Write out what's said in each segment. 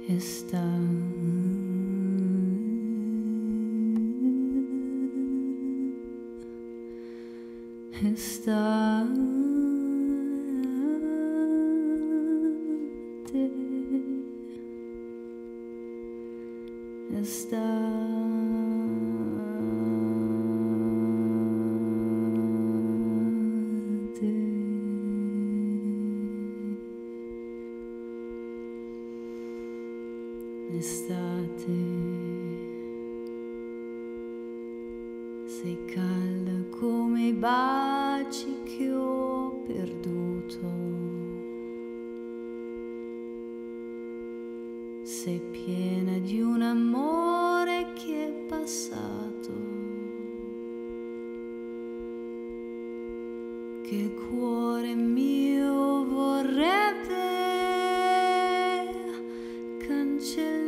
Estate, sei calda come i baci che ho perduto, sei piena di un amore che è passato, che il cuore mio vorrebbe cancellare.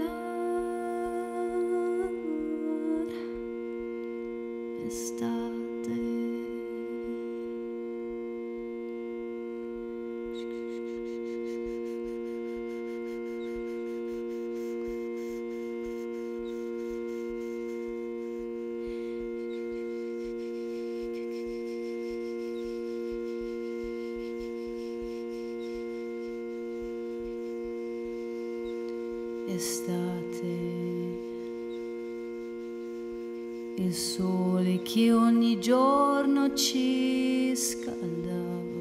Estate, estate, il sole che ogni giorno ci scaldava,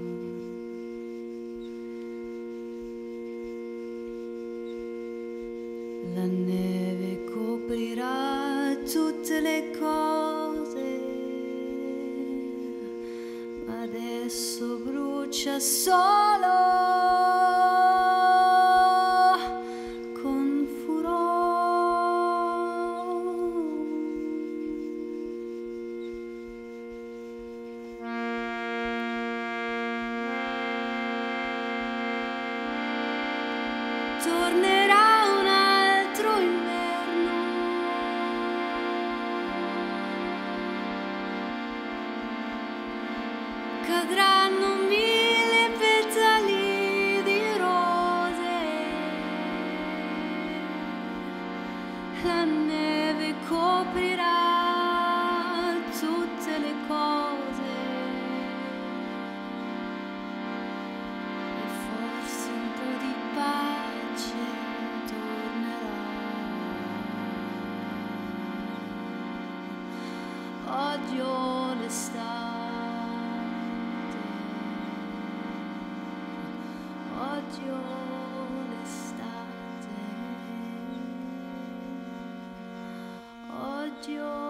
la neve coprirà tutte le cose, ma adesso brucia solo tornerà un altro inverno, cadranno 1000 petali di rose, la neve coprirà tutte le cose. Odio l'estate, odio l'estate, odio